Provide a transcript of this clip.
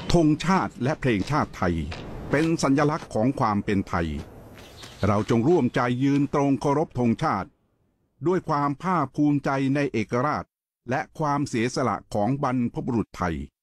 ธงชาติและเพลงชาติไทยเป็นสัญลักษณ์ของความเป็นไทยเราจงร่วมใจยืนตรงเคารพธงชาติด้วยความภาคภูมิใจในเอกราชและความเสียสละของบรรพบุรุษไทย